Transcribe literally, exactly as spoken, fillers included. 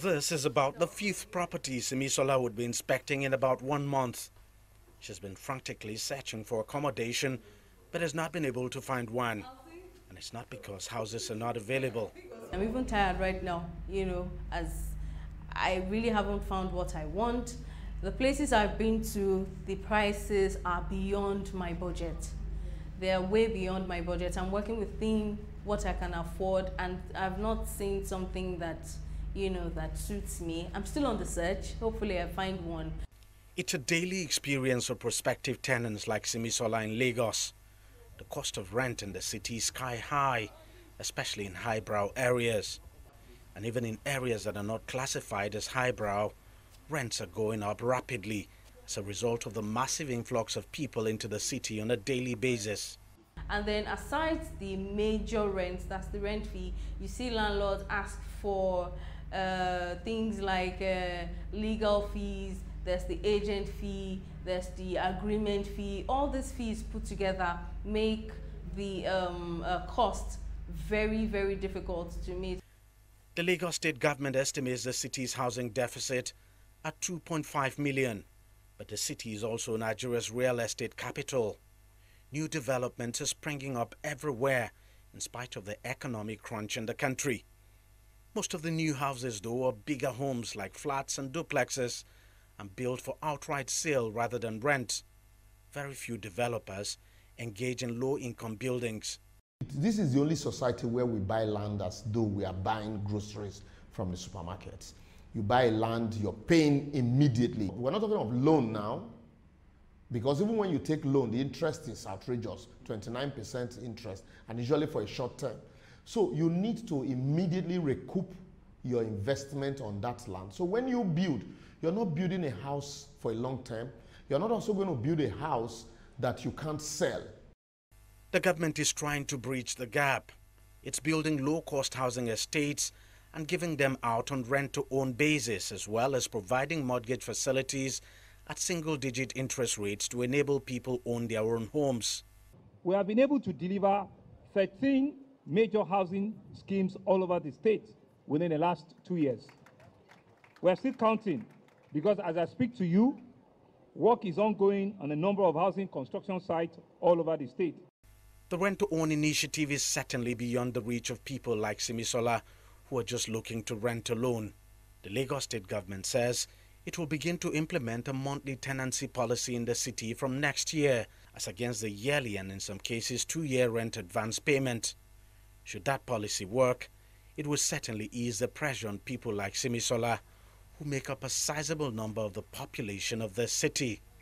This is about the fifth property Simisola would be inspecting in about one month. She's been frantically searching for accommodation, but has not been able to find one. And it's not because houses are not available. I'm even tired right now, you know, as I really haven't found what I want. The places I've been to, the prices are beyond my budget. They are way beyond my budget. I'm working within what I can afford, and I've not seen something that, you know, that suits me. I'm still on the search. Hopefully I find one. It's a daily experience for prospective tenants like Simisola in Lagos. The cost of rent in the city is sky high, especially in highbrow areas. And even in areas that are not classified as highbrow, rents are going up rapidly as a result of the massive influx of people into the city on a daily basis. And then aside the major rents, that's the rent fee, you see landlords ask for uh, things like uh, legal fees, there's the agent fee, there's the agreement fee. All these fees put together make the um, uh, cost very, very difficult to meet. The Lagos State government estimates the city's housing deficit at two point five million, but the city is also Nigeria's real estate capital. New developments are springing up everywhere in spite of the economic crunch in the country. Most of the new houses, though, are bigger homes like flats and duplexes and built for outright sale rather than rent. Very few developers engage in low-income buildings. This is the only society where we buy land as though we are buying groceries from the supermarkets. You buy land, you're paying immediately. We're not talking of loan now, because even when you take loan, the interest is outrageous, twenty-nine percent interest, and usually for a short term. So you need to immediately recoup your investment on that land. So when you build, you're not building a house for a long term. You're not also going to build a house that you can't sell. The government is trying to bridge the gap. It's building low-cost housing estates and giving them out on rent-to-own basis, as well as providing mortgage facilities at single-digit interest rates to enable people own their own homes. We have been able to deliver thirteen major housing schemes all over the state within the last two years. We are still counting, because as I speak to you, work is ongoing on a number of housing construction sites all over the state. The rent-to-own initiative is certainly beyond the reach of people like Simisola, who are just looking to rent alone. The Lagos State government says it will begin to implement a monthly tenancy policy in the city from next year, as against the yearly and in some cases two-year rent advance payment. Should that policy work, it will certainly ease the pressure on people like Simisola, who make up a sizable number of the population of the city.